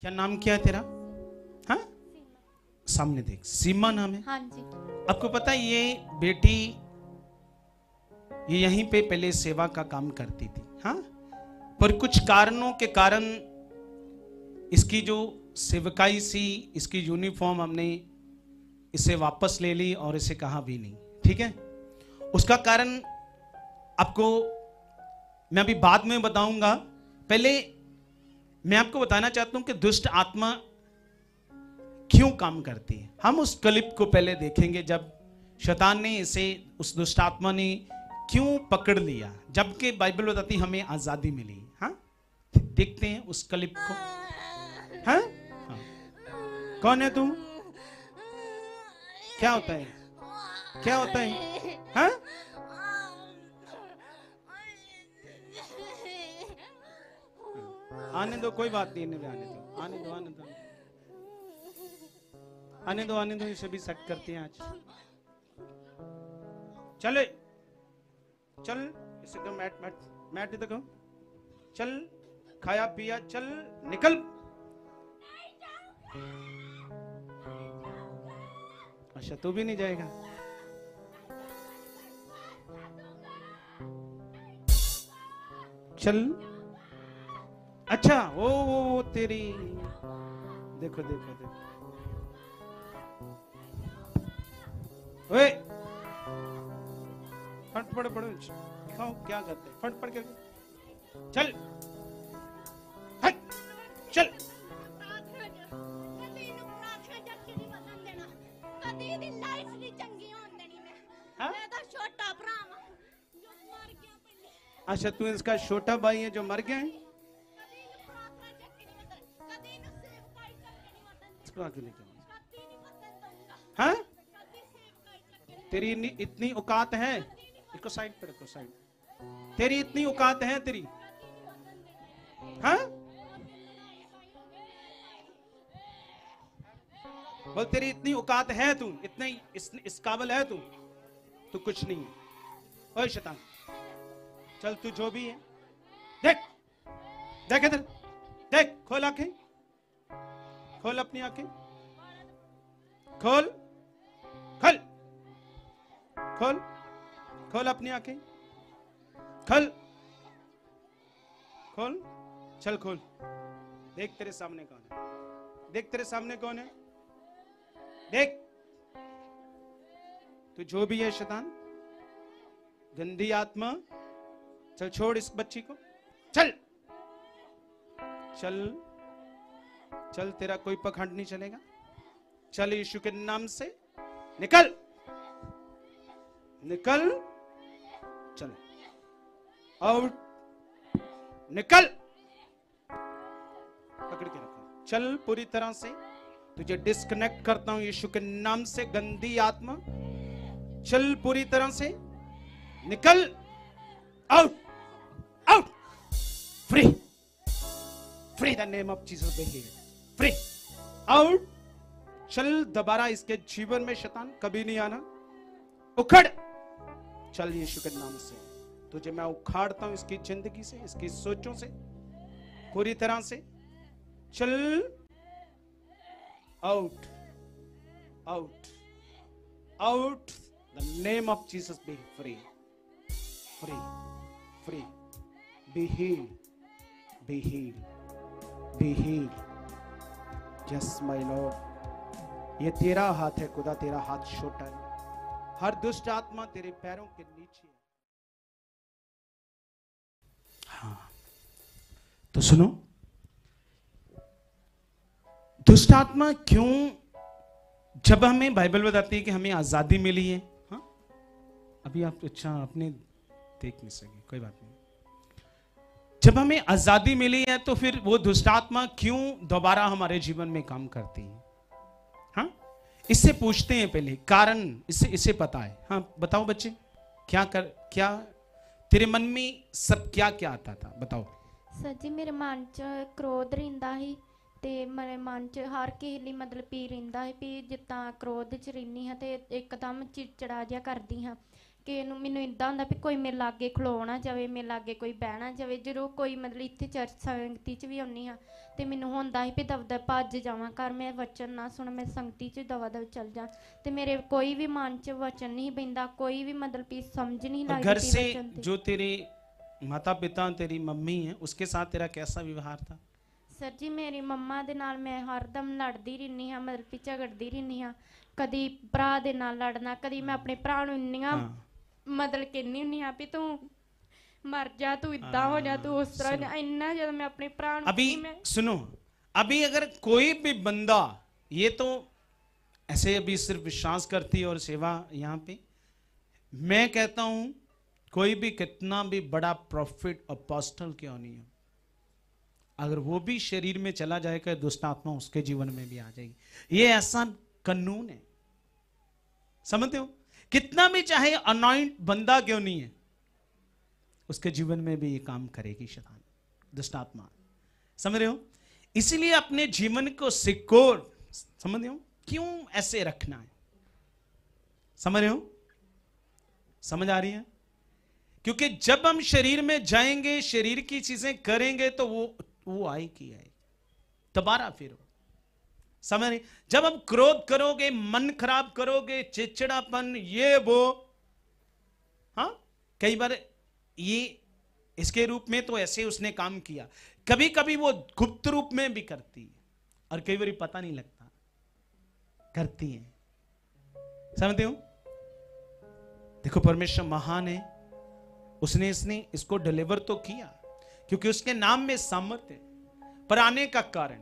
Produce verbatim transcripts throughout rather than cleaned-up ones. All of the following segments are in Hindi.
क्या नाम क्या है तेरा? हाँ, सामने देख, सीमा नाम है। हाँ जी। आपको पता है ये बेटी ये यहीं पे पहले सेवा का काम करती थी, हाँ, पर कुछ कारणों के कारण इसकी जो सेवकाई सी, इसकी यूनिफॉर्म हमने इसे वापस ले ली और इसे कहा भी नहीं, ठीक है। उसका कारण आपको मैं अभी बाद में बताऊंगा। पहले मैं आपको बताना चाहता हूं कि दुष्ट आत्मा क्यों काम करती है। हम उस क्लिप को पहले देखेंगे जब शैतान ने इसे, उस दुष्ट आत्मा ने क्यों पकड़ लिया, जबकि बाइबल बताती हमें आजादी मिली। हाँ, देखते हैं उस क्लिप को। हाँ, हाँ। कौन है तुम? क्या होता है? क्या होता है? हाँ, आने दो, कोई बात नहीं, आने दो, आने दो, आने दो, आने दो, आने दो, इसे भी सेट करते हैं आज। चले, चल, इसे दो मैट, मैट, मैट दे दो, चल, खाया पिया, चल, निकल। अच्छा, तू भी नहीं जाएगा? चल। अच्छा, वो वो तेरी, देखो देखो देखो, ओए, फट पड़ पड़ो, दिखाओ क्या करते, फट पड़ के चल, हट, चल। हाँ? अच्छा, तू इसका छोटा भाई है जो मर गया है? इसको आगे लेके आओ। हाँ? तेरी इतनी औकात है? इसको साइड पर रखो, साइड। तेरी इतनी औकात है तेरी? हाँ? बोल, तेरी इतनी औकात है, तू इतने इस, इस काबिल है तू? तू कुछ नहीं है। ओए शैतान, चल तू जो भी है, देख देख इधर, देख, खोल आंखें, खोल अपनी आंखें, खोल खोल खोल खोल अपनी आंखें, खोल खोल, चल खोल। देख तेरे सामने कौन है, देख तेरे सामने कौन है, देख। तू जो भी है शैतान, गंदी आत्मा, चल छोड़ इस बच्ची को, चल चल चल, तेरा कोई पखंड नहीं चलेगा। चल यीशु के नाम से निकल, निकल, चल आउट, निकल, पकड़ के रखो। चल, पूरी तरह से तुझे डिस्कनेक्ट करता हूं यीशु के नाम से, गंदी आत्मा, चल पूरी तरह से निकल, out, out, free, free the name of Jesus, be healed, free, out. चल, दोबारा इसके जीवन में शैतान कभी नहीं आना, उखड़। चल यीशु के नाम से तुझे मैं उखाड़ता हूं इसकी जिंदगी से, इसकी सोचों से, पूरी तरह से। चल, out, out, out, the name of Jesus, be free, free, free, be healed, be healed, be healed. Yes my lord, ये तेरा हाथ है खुदा, तेरा हाथ छोटा है। हर दुष्ट आत्मा तेरे पैरों के नीचे है। हाँ, तो सुनो, दुष्ट आत्मा क्यों, जब हमें बाइबल बताती है कि हमें आजादी मिली है। हाँ, अभी आप अच्छा आपने देख नहीं सके, कोई बात नहीं। जब हमें आजादी मिली है तो फिर वो दुष्ट आत्मा क्यों दोबारा हमारे जीवन में काम करती है? हाँ, इससे पूछते हैं पहले कारण, इससे इसे पता है। हाँ बताओ बच्चे, क्या कर, क्या तेरे मन में सब क्या क्या आता था, बताओ। सर जी, मेरे मन च क्रोध रहिंदा ही, ते मेरे मन च हर किसे लई मतलब पी रहिंदा है भी जिद्दां क्रोध च रहिंदी हां ते एकदम चिड़चिड़ा जिहा करदी हां ਕਿ ਨੂੰ ਮੈਨੂੰ ਇਦਾਂ ਹੁੰਦਾ ਵੀ ਕੋਈ ਮੇਰੇ ਲਾਗੇ ਖਲੋਣਾ ਜਾਵੇ, ਮੇਰੇ ਲਾਗੇ ਕੋਈ ਬਹਿਣਾ ਜਾਵੇ। ਜਦੋਂ ਕੋਈ ਮਤਲਬ ਇੱਥੇ ਚਰਚ ਸੰਗਤੀ 'ਚ ਵੀ ਆਉਂਦੀ ਹਾਂ ਤੇ ਮੈਨੂੰ ਹੁੰਦਾ ਸੀ ਵੀ ਦਵਦਾ ਭੱਜ ਜਾਵਾਂ ਘਰ, ਮੈਂ ਵਚਨ ਨਾ ਸੁਣ, ਮੈਂ ਸੰਗਤੀ 'ਚ ਦਵਾ ਦਵ ਚੱਲ ਜਾ, ਤੇ ਮੇਰੇ ਕੋਈ ਵੀ ਮਨ 'ਚ ਵਚਨ ਨਹੀਂ ਪੈਂਦਾ, ਕੋਈ ਵੀ मतलब भी समझ नहीं लगती। घर से जो तेरे माता पिता तेरी मम्मी है उसके साथ तेरा कैसा व्यवहार था? सर जी मेरी मम्मा दे नाल मैं हरदम लड़दी रहनी हाँ, मतलब कि झगड़दी रहनी हाँ। कदी भरा दे नाल लड़ना, कदी मैं अपने भरा नूं इन्नियां मतलब कहनी हुन्नी हाँ भी तू मर जा, तू इदां हो जा, तू उस तरह, इन्ना जब मैं अपने भरा नूं। अभी सुनो, अभी अगर कोई भी बंदा, ये तो ऐसे अभी सिर्फ विश्वास करती है और सेवा यहाँ पे, मैं कहता हूं कोई भी कितना भी बड़ा प्रॉफिट अपोस्टल क्यों नहीं हो, अगर वो भी शरीर में चला जाएगा दुष्ट आत्मा उसके जीवन में भी आ जाएगी। ये ऐसा कानून है, समझते हो? कितना भी चाहे अनॉइंट बंदा क्यों नहीं है, उसके जीवन में भी ये काम करेगी शैतान, दुष्ट आत्मा। समझ रहे हो? इसीलिए अपने जीवन को सिक्योर, समझ रहे हो, क्यों ऐसे रखना है? समझ रहे हो? समझ आ रही है? क्योंकि जब हम शरीर में जाएंगे, शरीर की चीजें करेंगे तो वो वो आएगी आएगी दोबारा फिर हो। समझ रही? जब हम क्रोध करोगे, मन खराब करोगे, चिड़चिड़ापन, ये वो, हाँ कई बार ये इसके रूप में तो ऐसे उसने काम किया, कभी कभी वो गुप्त रूप में भी करती है और कई बार पता नहीं लगता करती है। समझते हो? देखो परमेश्वर महान है, उसने इसने इसको डिलीवर तो किया क्योंकि उसके नाम में सामर्थ्य है, पर आने का कारण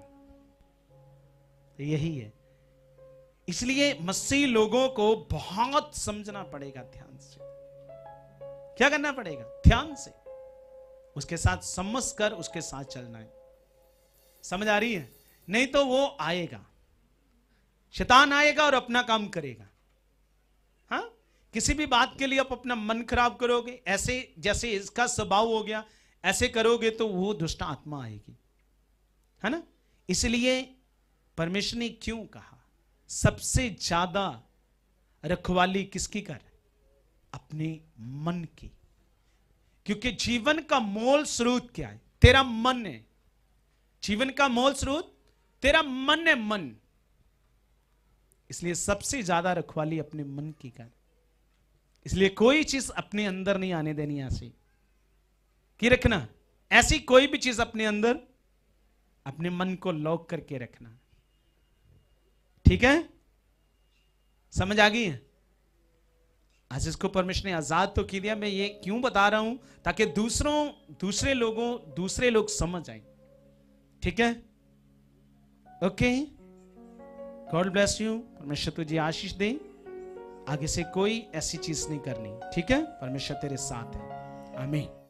यही है। इसलिए मसीह लोगों को बहुत समझना पड़ेगा, ध्यान से। क्या करना पड़ेगा? ध्यान से उसके साथ समझ कर उसके साथ चलना है। समझ आ रही है? नहीं तो वो आएगा, शैतान आएगा और अपना काम करेगा। हाँ, किसी भी बात के लिए आप अपना मन खराब करोगे, ऐसे जैसे इसका स्वभाव हो गया, ऐसे करोगे तो वो दुष्ट आत्मा आएगी, है ना? इसलिए परमेश्वर ने क्यों कहा सबसे ज्यादा रखवाली किसकी कर? अपने मन की। क्योंकि जीवन का मूल स्रोत क्या है? तेरा मन है। जीवन का मूल स्रोत तेरा मन है, मन। इसलिए सबसे ज्यादा रखवाली अपने मन की कर। इसलिए कोई चीज अपने अंदर नहीं आने देनी, ऐसी कि रखना, ऐसी कोई भी चीज अपने अंदर, अपने मन को लॉक करके रखना। ठीक है? समझ आ गई है? आज इसको परमेश्वर ने आजाद तो की दिया। मैं ये क्यों बता रहा हूं? ताकि दूसरों दूसरे लोगों दूसरे लोग समझ आए। ठीक है? Okay, God bless you. परमेश्वर तुझे आशीष दे। आगे से कोई ऐसी चीज नहीं करनी। ठीक है? परमेश्वर तेरे साथ है। आमीन।